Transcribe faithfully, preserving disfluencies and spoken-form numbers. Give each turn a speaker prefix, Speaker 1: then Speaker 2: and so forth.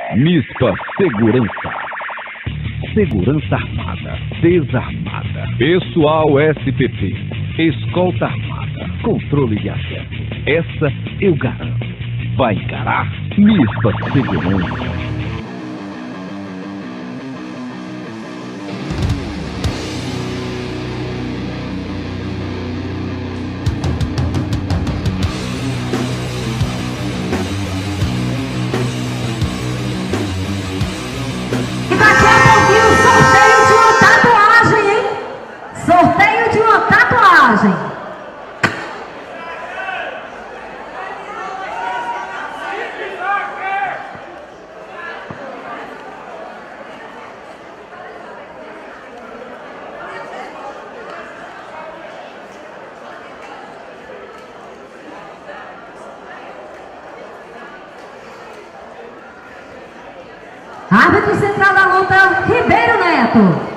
Speaker 1: Mispa Segurança. Segurança Armada, Desarmada. Pessoal S P P, Escolta Armada, Controle de Acesso. Essa eu garanto. Vai encarar Mispa Segurança.
Speaker 2: Sorteio de uma tatuagem. Árbitro central da luta, Ribeiro Neto.